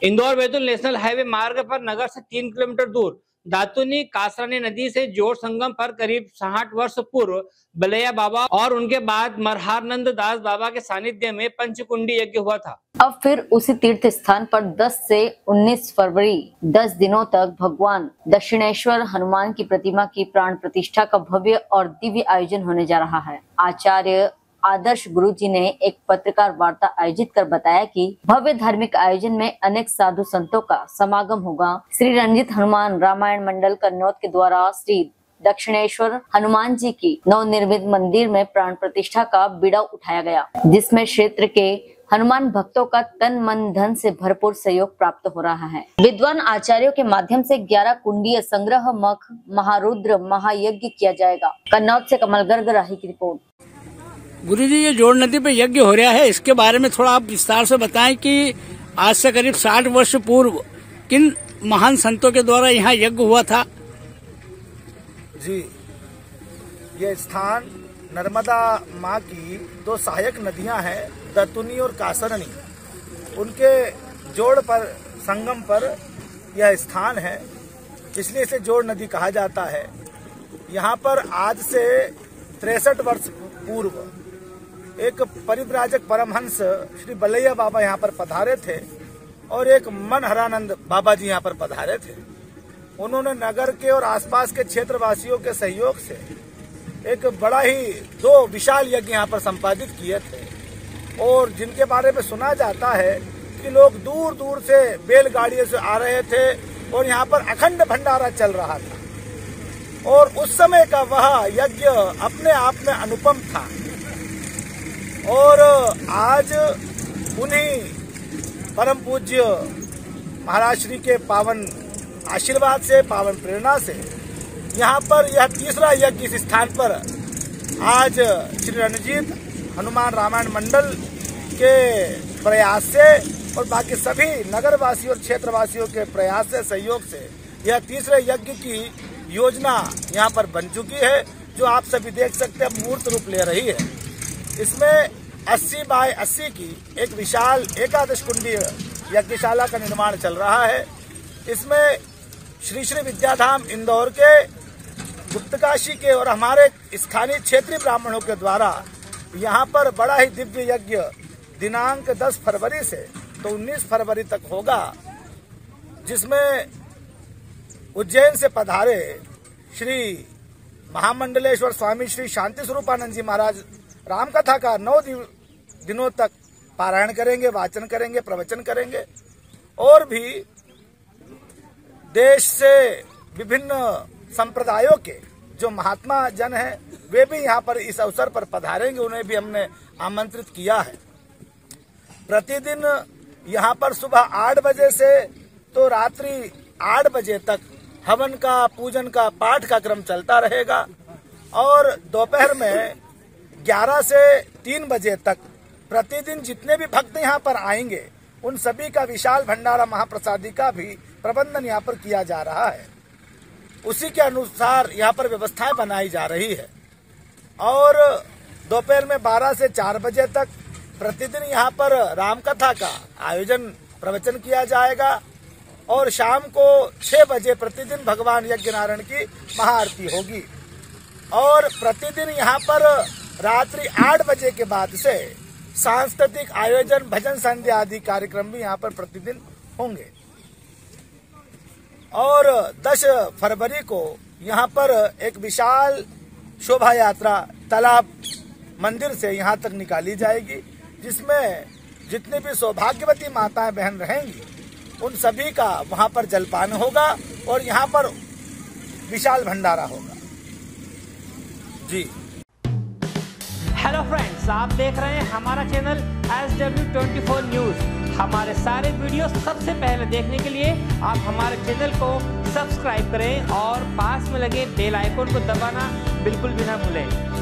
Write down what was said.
Indore Betul national highway मार्ग पर नगर से 3 किलोमीटर दूर दातुनी कासरानी नदी से जोड़ संगम पर करीब 60 वर्ष पूर्व बलैया बाबा और उनके बाद मरहारनंद दास बाबा के सानिध्य में पंचकुंडी यज्ञ हुआ था। अब फिर उसी तीर्थ स्थान पर 10 से 19 फरवरी 10 दिनों तक भगवान दक्षिणेश्वर हनुमान की प्रतिमा की प्राण प्रतिष्ठा का भव्य और दिव्य आयोजन होने जा रहा है। आचार्य आदर्श गुरु जी ने एक पत्रकार वार्ता आयोजित कर बताया कि भव्य धार्मिक आयोजन में अनेक साधु संतों का समागम होगा। श्री रंजित हनुमान रामायण मंडल कन्नौज के द्वारा श्री दक्षिणेश्वर हनुमान जी की नवनिर्मित मंदिर में प्राण प्रतिष्ठा का बीड़ा उठाया गया, जिसमें क्षेत्र के हनुमान भक्तों का तन मन धन से भरपूर सहयोग प्राप्त हो रहा है। विद्वान आचार्यों के माध्यम से 11 कुंडीय संग्रह मख महारुद्र महायज्ञ किया जाएगा। कन्नौज से कमल गर्ग राही की रिपोर्ट। गुरुजी, ये जोड़ नदी पे यज्ञ हो रहा है, इसके बारे में थोड़ा आप विस्तार से बताएं कि आज से करीब 60 वर्ष पूर्व किन महान संतों के द्वारा यहाँ यज्ञ हुआ था। जी, ये स्थान नर्मदा माँ की 2 सहायक नदियाँ हैं, दतुनी और कासरनी, उनके जोड़ पर संगम पर यह स्थान है, इसलिए इसे जोड़ नदी कहा जाता है। यहाँ पर आज से 63 वर्ष पूर्व एक परिव्राजक परमहंस श्री बलैया बाबा यहाँ पर पधारे थे और एक मनहरानंद बाबा जी यहाँ पर पधारे थे। उन्होंने नगर के और आसपास के क्षेत्रवासियों के सहयोग से एक बड़ा ही 2 विशाल यज्ञ यहाँ पर संपादित किए थे, और जिनके बारे में सुना जाता है कि लोग दूर दूर से बैलगाड़ियों से आ रहे थे और यहाँ पर अखंड भंडारा चल रहा था। और उस समय का वह यज्ञ अपने आप में अनुपम था, और आज उन्हीं परम पूज्य महाराज श्री के पावन आशीर्वाद से, पावन प्रेरणा से यहाँ पर यह तीसरा यज्ञ इस स्थान पर आज श्री रणजीत हनुमान रामायण मंडल के प्रयास से और बाकी सभी नगरवासियों और क्षेत्रवासियों के प्रयास से, सहयोग से यह तीसरे यज्ञ की योजना यहाँ पर बन चुकी है, जो आप सभी देख सकते हैं मूर्त रूप ले रही है। इसमें 80 बाय 80 की एक विशाल 11 कुंडीय यज्ञशाला का निर्माण चल रहा है। इसमें श्री श्री विद्याधाम इंदौर के, गुप्तकाशी के और हमारे स्थानीय क्षेत्रीय ब्राह्मणों के द्वारा यहाँ पर बड़ा ही दिव्य यज्ञ दिनांक 10 फरवरी से तो 19 फरवरी तक होगा, जिसमें उज्जैन से पधारे श्री महामंडलेश्वर स्वामी श्री शांति स्वरूपानंद जी महाराज रामकथा का 9 दिनों तक पारायण करेंगे, वाचन करेंगे, प्रवचन करेंगे, और भी देश से विभिन्न संप्रदायों के जो महात्मा जन हैं वे भी यहाँ पर इस अवसर पर पधारेंगे, उन्हें भी हमने आमंत्रित किया है। प्रतिदिन यहाँ पर सुबह 8 बजे से तो रात्रि 8 बजे तक हवन का, पूजन का, पाठ का क्रम चलता रहेगा, और दोपहर में 11 से 3 बजे तक प्रतिदिन जितने भी भक्त यहाँ पर आएंगे उन सभी का विशाल भंडारा महाप्रसादी का भी प्रबंधन यहाँ पर किया जा रहा है। उसी के अनुसार यहाँ पर व्यवस्थाएं बनाई जा रही है, और दोपहर में 12 से 4 बजे तक प्रतिदिन यहाँ पर रामकथा का आयोजन, प्रवचन किया जाएगा, और शाम को 6 बजे प्रतिदिन भगवान यज्ञनारायण की महाआरती होगी, और प्रतिदिन यहाँ पर रात्रि 8 बजे के बाद से सांस्कृतिक आयोजन, भजन संध्या आदि कार्यक्रम भी यहाँ पर प्रतिदिन होंगे। और 10 फरवरी को यहाँ पर एक विशाल शोभा यात्रा तालाब मंदिर से यहाँ तक निकाली जाएगी, जिसमें जितनी भी सौभाग्यवती माताएं बहन रहेंगी उन सभी का वहाँ पर जलपान होगा और यहाँ पर विशाल भंडारा होगा। जी, हेलो फ्रेंड्स, आप देख रहे हैं हमारा चैनल SW24 न्यूज। हमारे सारे वीडियो सबसे पहले देखने के लिए आप हमारे चैनल को सब्सक्राइब करें और पास में लगे बेल आइकन को दबाना बिल्कुल भी ना भूलें।